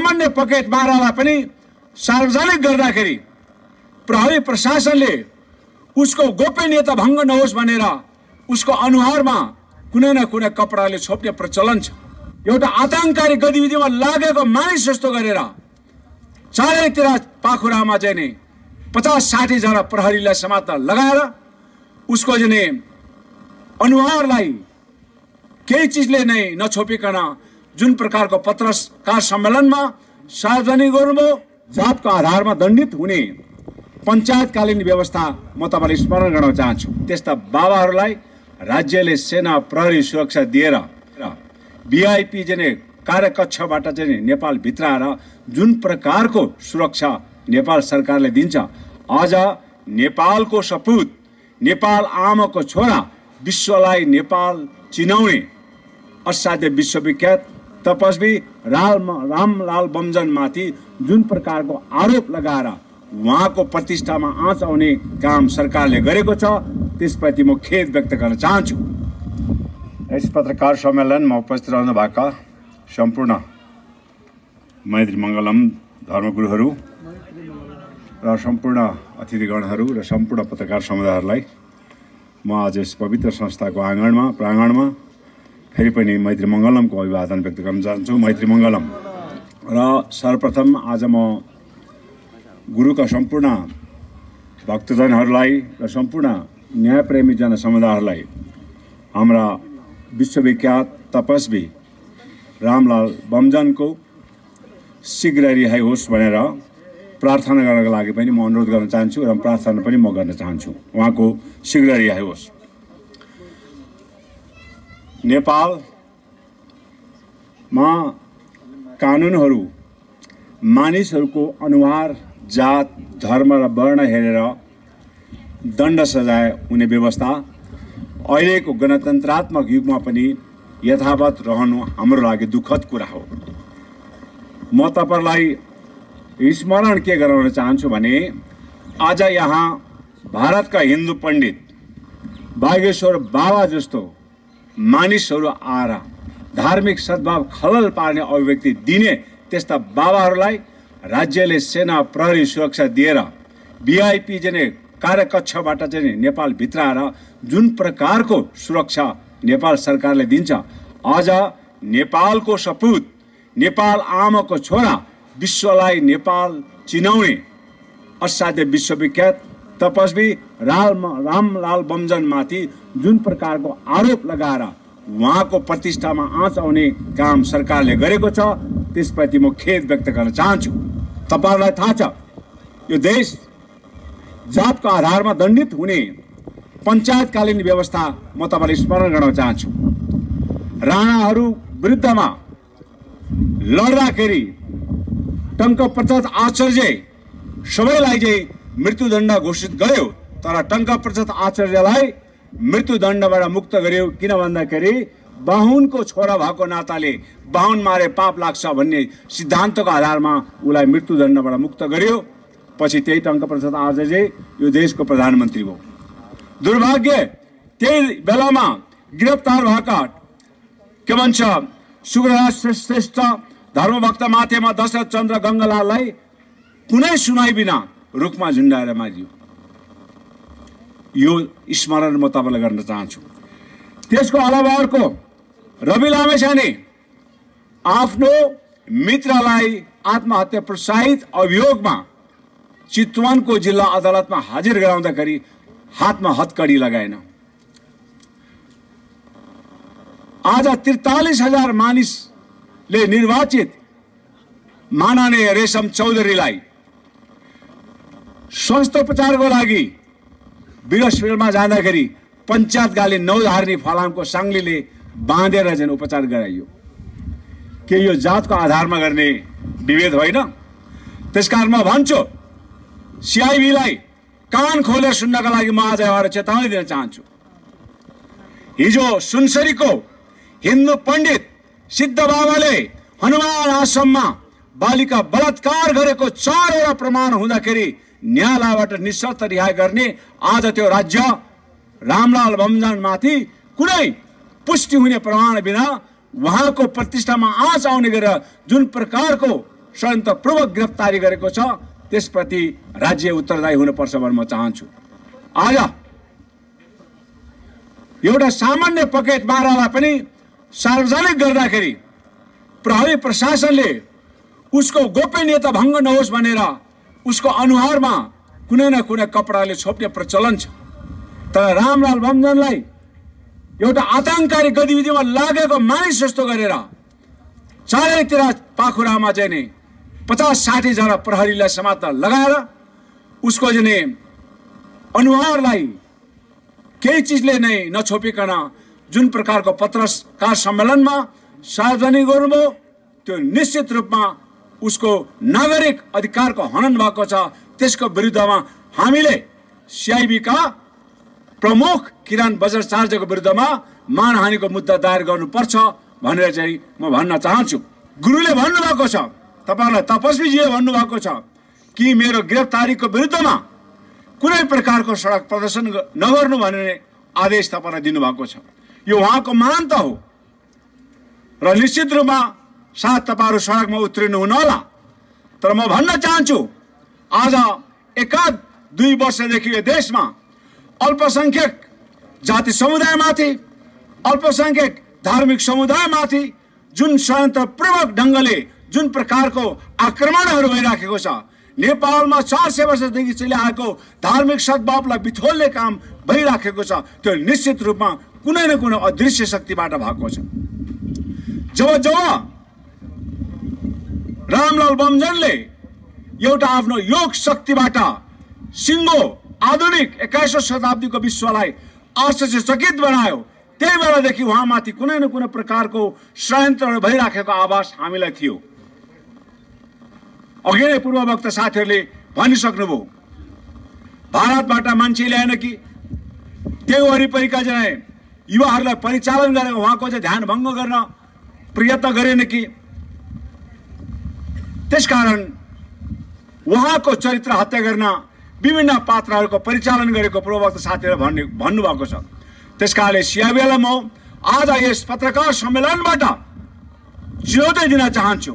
सामान्य पकेट मारालाई पनि सार्वजनिक गर्दाखेरि प्रहरी प्रशासनले उसको गोपनीयता भङ्ग नहोस् भनेर उसको अनुहारमा कुनै न कुनै कपडाले छोप्ने प्रचलन छ। एउटा आतंककारी गतिविधिमा लागेको मानिस जस्तो गरेर चारैतिर पाखुरामा चाहिँ नि 50-60 जना प्रहरीलाई समात्न लगाएर उसको चाहिँ नि अनुहारलाई केही चिजले नै नछोपिकन जुन प्रकारको पत्रकार सम्मेलनमा सार्वजनिक गर्नुभयो, जातको आधारमा दण्डित हुने पञ्चायतकालीन व्यवस्था म तपाईलाई स्मरण गर्न चाहन्छु। त्यस्ता बाबाहरूलाई राज्यले सेना प्रहरी सुरक्षा दिएर भिआइपी चाहिँ कार्यकक्षबाट चाहिँ नेपाल भित्र आएर जुन प्रकारको सुरक्षा नेपाल सरकारले दिन्छ, आज नेपालको सपूत, नेपाल आमाको छोरा, विश्वलाई नेपाल चिनाउने असाध्य विश्वविख्यात तपस्वी रामलाल बमजनमाथि जुन प्रकारको आरोप लगाएर उहाँको प्रतिष्ठामा आँच आउने काम सरकारले गरेको छ, त्यसप्रति म खेद व्यक्त गर्न चाहन्छु। यस पत्रकार सम्मेलनमा उपस्थित रहनु भएका सम्पूर्ण मैत्री मङ्गलम धर्मगुरुहरू र सम्पूर्ण अतिथिगणहरू र सम्पूर्ण पत्रकार समुदायहरूलाई म आज यस पवित्र संस्थाको प्राङ्गणमा फेरि पनि मैत्री मङ्गलमको अभिवादन व्यक्त गर्न चाहन्छु। मैत्री मङ्गलम। र सर्वप्रथम आज म गुरुका सम्पूर्ण भक्तजनहरूलाई र सम्पूर्ण न्यायप्रेमी जनसमुदायहरूलाई हाम्रा विश्वविख्यात तपस्वी रामलाल बमजनको शीघ्र रिहाई होस् भनेर प्रार्थना गर्नको लागि पनि म अनुरोध गर्न चाहन्छु र प्रार्थना पनि म गर्न चाहन्छु, उहाँको शीघ्र रिहाई होस्। नेपालमा कानुनहरू मानिसहरूको अनुहार, जात, धर्म र वर्ण हेरेर दण्ड सजाय हुने व्यवस्था अहिलेको गणतन्त्रात्मक युगमा पनि यथावत रहनु हाम्रो लागि दुःखद कुरा हो। म तपाईलाई स्मरण के गराउन चाहन्छु भने आज यहाँ भारतका हिन्दू पण्डित बागेश्वर बाबा जस्तो मानिसहरू आएर धार्मिक सद्भाव खलल पार्ने अभिव्यक्ति दिने त्यस्ता बाबाहरूलाई राज्यले सेना प्रहरी सुरक्षा दिएर भिआइपी चाहिँ कार्यकक्षबाट चाहिँ नेपाल भित्र आएर जुन प्रकारको सुरक्षा नेपाल सरकारले दिन्छ, आज नेपालको सपूत, नेपाल आमाको छोरा, विश्वलाई नेपाल चिनाउने असाध्य विश्वविख्यात तपस्वी रामलाल बमजनमाथि जुन प्रकारको आरोप लगाएर उहाँको प्रतिष्ठामा आँच आउने काम सरकारले गरेको छ, त्यसप्रति म खेद व्यक्त गर्न चाहन्छु। तपाईहरुलाई थाहा छ, यो देश जातको आधारमा दण्डित हुने पञ्चायतकालीन व्यवस्था म तपाईलाई स्मरण गर्न चाहन्छु। राणाहरू विरुद्धमा लड्दाखेरि टङ्कप्रसाद आचार्य सबैलाई चाहिँ मृत्युदण्ड घोषित गर्यो, तर टङ्कप्रसाद आचार्यलाई मृत्युदण्डबाट मुक्त गर्यो। किन भन्दाखेरि बाहुनको छोरा भएको नाताले बाहुन मारे पाप लाग्छ भन्ने सिद्धान्तको आधारमा उलाई मृत्युदण्डबाट मुक्त गर्यो। पछि त्यही टङ्कप्रसाद आचार्य यो देशको प्रधानमन्त्री भयो। दुर्भाग्य त्यही बेलामा गिरफ्तार भएका के भन्छ सुगराज श्रेष्ठ धर्मभक्त माथेमा दशरथ चन्द्र गङ्गालाललाई कुनै सुनाइ बिना रुखमा झुन्डाएर मारियो। यो स्मरण म तपाईलाई गर्न चाहन्छु। त्यसको अलावा अर्को रवि लामेछाने आफ्नो मित्रलाई आत्महत्या प्रोत्साहित अभियोगमा चितवनको जिल्ला अदालतमा हाजिर गराउँदाखेरि हातमा हतकडी लगाएन। आज 43,000 मानिसले निर्वाचित माननीय रेशम चौधरीलाई स्वास्थ्य उपचारको लागि विरसफिल्डमा जाँदाखेरि पञ्चायतकालीन नौधारनी फलामको साङ्लीले बाँधेर चाहिँ उपचार गराइयो। के यो जातको आधारमा गर्ने विभेद होइन? त्यसकारण म भन्छु, सिआइबीलाई कान खोलेर सुन्नका लागि म आज एउटा चेतावनी दिन चाहन्छु। हिजो सुनसरीको हिन्दू पण्डित सिद्ध बाबाले हनुमान आश्रममा बालिका बलात्कार गरेको 4वटा प्रमाण हुँदाखेरि न्यायालयबाट निशर्त रिहाई गर्ने आज त्यो राज्य रामलाल बमजनमाथि कुनै पुष्टि हुने प्रमाण बिना उहाँको प्रतिष्ठामा आँच आउने गरेर जुन प्रकारको षड्यन्त्रपूर्वक गिरफ्तारी गरेको छ त्यसप्रति राज्य उत्तरदायी हुनुपर्छ भनेर म चाहन्छु। आज एउटा सामान्य पकेट मारालाई पनि सार्वजनिक गर्दाखेरि प्रहरी प्रशासनले उसको गोपनीयता भङ्ग नहोस् भनेर उसको अनुहारमा कुनै न कुनै कपडाले छोप्ने प्रचलन छ। तर रामलाल बमजनलाई एउटा आतंककारी गतिविधिमा लागेको मानिस जस्तो गरेर चारैतिर पाखुरामा चाहिँ नि 50-60 जना प्रहरीलाई समात्न लगाएर उसको चाहिँ अनुहारलाई केही चिजले नै नछोपिकन जुन प्रकारको पत्रकार सम्मेलनमा सार्वजनिक गर्नुभयो त्यो निश्चित रूपमा उसको नागरिक अधिकारको हनन भएको छ। त्यसको विरुद्धमा हामीले सीआईबी का प्रमुख किरण बजाचार्यको विरुद्धमा मानहानिको मुद्दा दायर गर्नुपर्छ भनेर चाहिँ म भन्न चाहन्छु। गुरुले भन्नुभएको छ, तपाईहरुलाई तपस्वीजीले भन्नुभएको छ कि मेरो गिरफ्तारीको विरुद्धमा कुनै प्रकारको सडक प्रदर्शन नगर्नु भन्ने आदेश तपाईलाई दिनुभएको छ। यो उहाँको महानता हो र निश्चित रूपमा सायद तपाईहरु सडकमा उत्रिनु हुन होला। तर म भन्न चाहन्छु आज 1-2 वर्षदेखि यो देशमा अल्पसंख्यक जाति समुदायमाथि, अल्पसंख्यक धार्मिक समुदायमाथि जुन षड्यन्त्रपूर्वक ढंगले जुन प्रकारको आक्रमणहरू भइराखेको छ, नेपालमा 400 वर्षदेखि चलिआएको धार्मिक सद्भावलाई बिथोल्ने काम भइराखेको छ, त्यो निश्चित रूपमा कुनै न कुनै अदृश्य शक्तिबाट भएको छ। जब रामलाल बमजनले एउटा आफ्नो योग शक्तिबाट सिङ्गो आधुनिक 21औं शताब्दीको विश्वलाई आश्चर्यचकित बनायो, त्यही बेलादेखि उहाँमाथि कुनै न कुनै प्रकारको षड्यन्त्र भइराखेको आभास हामीलाई थियो। अघि नै पूर्ववक्ता साथीहरूले भनिसक्नुभयो, भारतबाट मान्छे ल्याएन कि त्यो वरिपरिका चाहिँ युवाहरूलाई परिचालन गरेर उहाँको चाहिँ ध्यान भङ्ग गर्न प्रयत्न गरेन कि, त्यसकारण उहाँको चरित्र हत्या गर्न विभिन्न पात्रहरूको परिचालन गरेको पूर्ववक्ता साथीहरूले भन्नुभएको छ। त्यसकारणले सीआईबीलाई म आज यस पत्रकार सम्मेलनबाट जियोदै दिन चाहन्छु,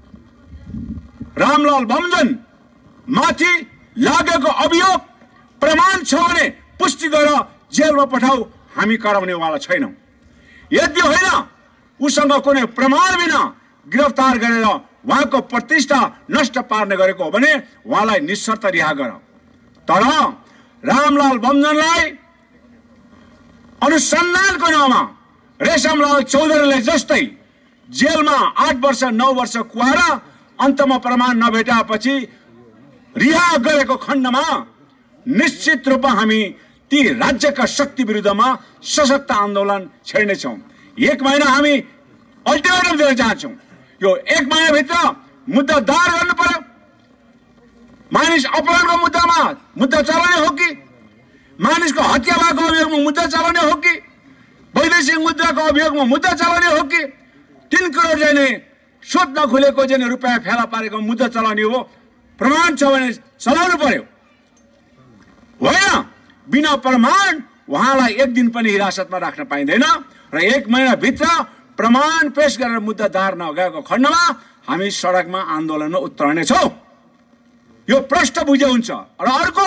रामलाल बमजन माथि लागेको अभियोग प्रमाण छ भने पुष्टि गरेर जेलमा पठाऊ, हामी कराउनेवाला छैनौं। यदि होइन उसँग कुनै प्रमाण बिना गिरफ्तार गरेर उहाँको प्रतिष्ठा नष्ट पार्ने गरेको हो भने उहाँलाई निशर्त रिहा गर। तर रामलाल बमजनलाई अनुसन्धानको नाममा रेशमलाल चौधरीले जस्तै जेलमा 8 वर्ष 9 वर्ष कुवाएर अन्तमा प्रमाण नभेटाएपछि रिहा गरेको खण्डमा निश्चित रूपमा हामी ती राज्यका शक्ति विरुद्धमा सशक्त आन्दोलन छेड्नेछौँ। 1 महिना हामी अल्टिमेटम दिन चाहन्छौँ। यो 1 महिनाभित्र मुद्दा दायर गर्नु पर्यो। मानिस अपहरणको मुद्दामा मुद्दा चलाउने हो कि, मानिसको हत्या भएको अभियोगमा मुद्दा चलाउने हो कि, वैदेशिक मुद्राको अभियोगमा मुद्दा चलाउने हो कि, 3 करोड जाने सोध नखुलेको जाने रुपैयाँ फेला पारेको मुद्दा चलाउने हो। प्रमाण छ भने चलाउनु पर्यो, होइन बिना प्रमाण उहाँलाई 1 दिन पनि हिरासतमा राख्न पाइँदैन र 1 महिनाभित्र प्रमाण पेश गरेर मुद्दा दायर नगएको खण्डमा हामी सडकमा आन्दोलनमा उत्रनेछौँ। यो प्रष्ट बुझे हुन्छ। र अर्को,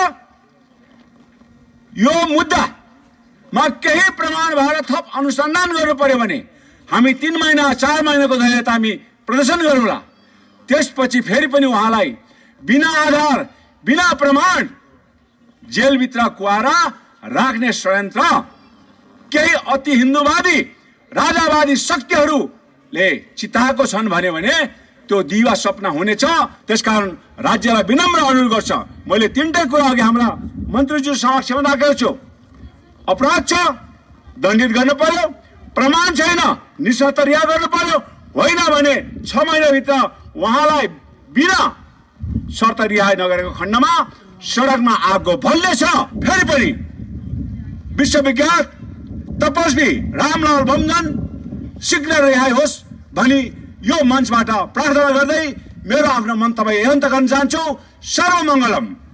यो मुद्दामा केही प्रमाण भएर थप अनुसन्धान गर्नु पर्यो भने हामी 3 महिना 4 महिनाको धैर्यता हामी प्रदर्शन गरौँला। त्यसपछि फेरि पनि उहाँलाई बिना आधार बिना प्रमाण जेलभित्र कुवाएर राख्ने षड्यन्त्र केही अति हिन्दूवादी राजावादी शक्तिहरूले चिताएको छन् भने त्यो दिवा सपना हुनेछ। त्यसकारण राज्यलाई विनम्र अनुरोध गर्छ, मैले 3टै कुरा अघि हाम्रा मन्त्रीज्यू समक्षमा राखेको छु। अपराध छ, दण्डित गर्नु पर्यो, प्रमाण छैन, निशर्त रिहा गर्नु पर्यो, होइन भने 6 महिनाभित्र उहाँलाई बिना शर्त रिहा नगरेको खण्डमा सडकमा आगो बल्नेछ। फेरि पनि विश्वविख्यात तपस्वी रामलाल बमजन शीघ्र रिहाई होस् भनी यो मञ्चबाट प्रार्थना गर्दै मेरो आफ्नो मन्तव्य अन्त गर्न चाहन्छु। सर्वमङ्गलम।